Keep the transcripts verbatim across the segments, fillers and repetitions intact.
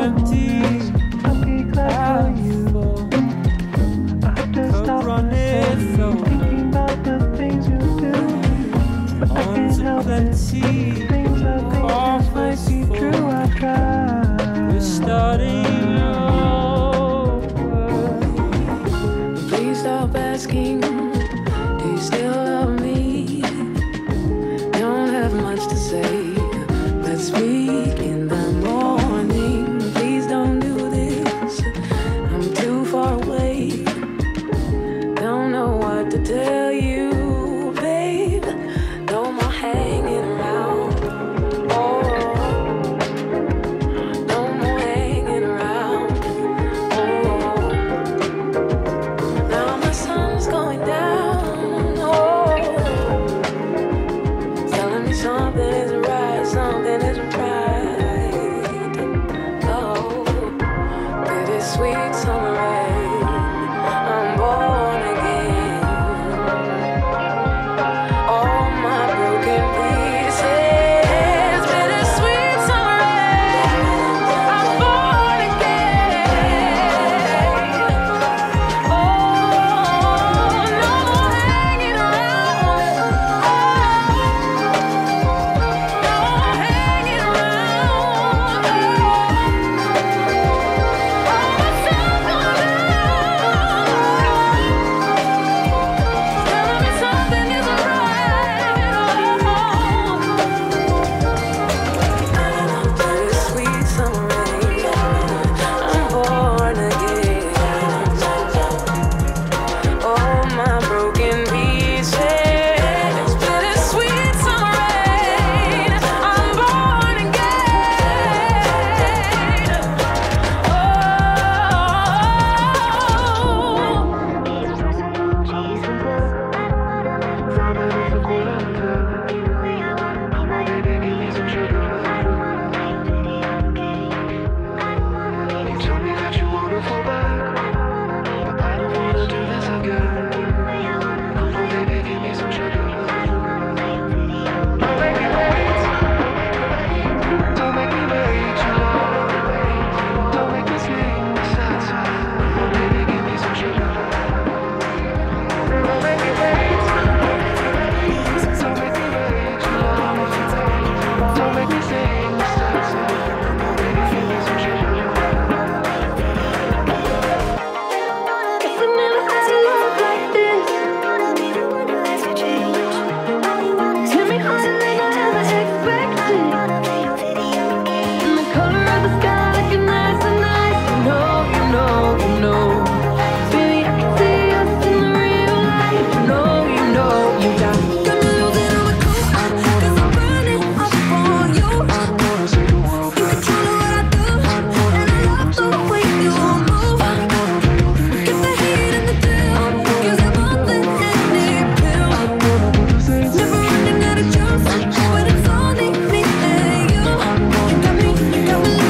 plenty. I'll be glad for you. I have to stop running, thinking about the things you do. But I can't help it. Things I think just might be true. I try. We're starting over. Please stop asking, do you still love me? Don't have much to say. Let's speak in the morning. Please don't do this. I'm too far away. Don't know what to tell you, babe. No more hanging around. Oh, no more hanging around. Oh, now my sun's going down. Oh, telling me something isn't right, something isn't right. Oh, bittersweet summer rain. I'm born again. All my broken pieces. Bittersweet summer rain. I'm born again. Oh, no more hanging around. Oh, no more hanging around. Oh, my sun's going down. Telling me something isn't right. Bittersweet summer rain. I'm born again. All my broken pieces. Bittersweet summer rain. I'm born again. You tell me that you wanna fall back, but I don't wanna do this again. Come on, baby, give me some sugar. Don't make me wait. Don't make me wait too long. Don't make me sing the sad song. Come on, baby, give me some sugar. Don't make me wait. Don't make me wait too long. Don't make me sing the sad song. Come on, baby, give me some sugar. If I never had a love like this, hit me harder than I ever expected. And the color of the sky looking nice and nice. You know, you know, you know. Baby, I can see us in the real life. You know, you know, you got got me losing all my cool. 'Cause I'm burning up for you. Wanna see the world You control what I do, and I love the way you move. Get the heat in the deal, 'cause I'm all that any pill. Never running out of juice, but it's only me and you. You got me, you got me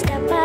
step